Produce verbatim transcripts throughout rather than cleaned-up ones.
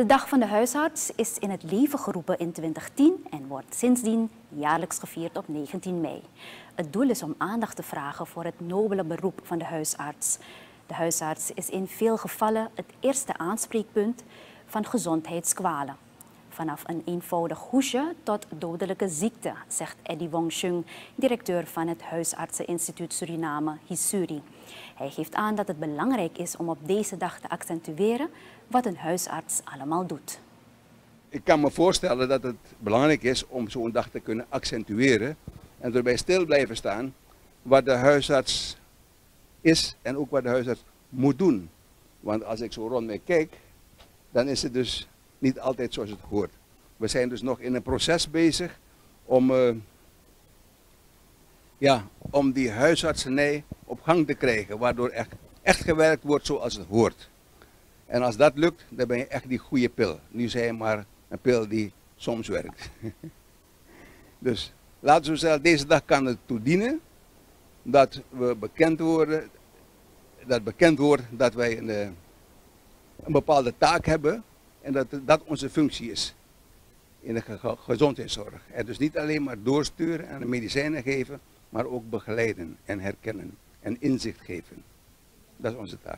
De Dag van de Huisarts is in het leven geroepen in twintig tien en wordt sindsdien jaarlijks gevierd op negentien mei. Het doel is om aandacht te vragen voor het nobele beroep van de huisarts. De huisarts is in veel gevallen het eerste aanspreekpunt van gezondheidskwalen. Vanaf een eenvoudig hoesje tot dodelijke ziekte, zegt Eddie Wong-Shung, directeur van het Huisartseninstituut Suriname, HISURI. Hij geeft aan dat het belangrijk is om op deze dag te accentueren wat een huisarts allemaal doet. Ik kan me voorstellen dat het belangrijk is om zo'n dag te kunnen accentueren en erbij stil blijven staan wat de huisarts is en ook wat de huisarts moet doen. Want als ik zo rond mij kijk, dan is het dus niet altijd zoals het hoort. We zijn dus nog in een proces bezig om, uh, ja, om die huisartsenij op gang te krijgen, waardoor echt, echt gewerkt wordt zoals het hoort. En als dat lukt, dan ben je echt die goede pil. Nu zijn je maar een pil die soms werkt. Dus laten we zeggen, deze dag kan het toe dienen dat we bekend worden, dat bekend wordt dat wij een, een bepaalde taak hebben en dat dat onze functie is in de ge gezondheidszorg. En dus niet alleen maar doorsturen en de medicijnen geven, maar ook begeleiden en herkennen en inzicht geven. Dat is onze taak.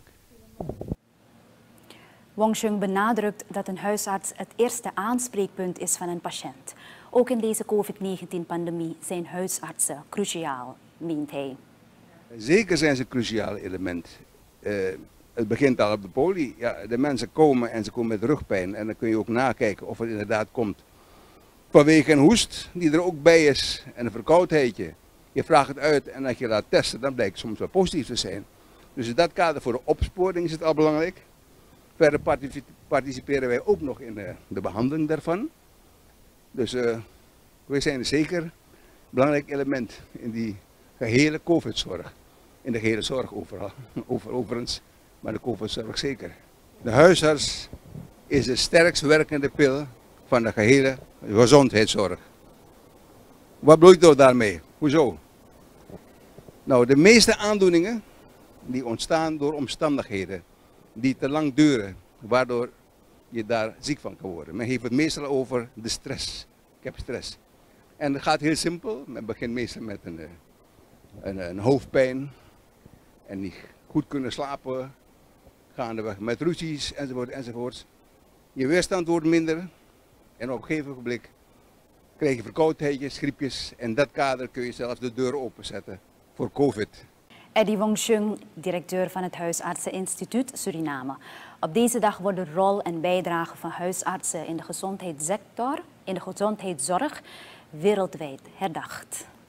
Wong-Shung benadrukt dat een huisarts het eerste aanspreekpunt is van een patiënt. Ook in deze COVID negentien pandemie zijn huisartsen cruciaal, meent hij. Zeker zijn ze een cruciaal element. Uh, het begint al op de poli. Ja, de mensen komen en ze komen met rugpijn. En dan kun je ook nakijken of het inderdaad komt vanwege een hoest die er ook bij is en een verkoudheidje. Je vraagt het uit en als je laat testen, dan blijkt het soms wel positief te zijn. Dus in dat kader voor de opsporing is het al belangrijk. Verder participeren wij ook nog in de, de behandeling daarvan. Dus uh, wij zijn zeker een belangrijk element in die gehele COVID-zorg. In de gehele zorg overal, over, overigens, maar de COVID-zorg zeker. De huisarts is de sterkst werkende pil van de gehele gezondheidszorg. Wat bedoel ik nou daarmee? Hoezo? Nou, de meeste aandoeningen die ontstaan door omstandigheden die te lang duren, waardoor je daar ziek van kan worden. Men heeft het meestal over de stress. Ik heb stress. En het gaat heel simpel. Men begint meestal met een, een, een hoofdpijn en niet goed kunnen slapen, gaandeweg met ruzies enzovoort enzovoort. Je weerstand wordt minder en op een gegeven ogenblik krijg je verkoudheidjes, griepjes en in dat kader kun je zelfs de deur openzetten voor COVID. Eddie Wong-Shung, directeur van het Huisartseninstituut Suriname. Op deze dag wordt de rol en bijdrage van huisartsen in de gezondheidssector, in de gezondheidszorg, wereldwijd herdacht.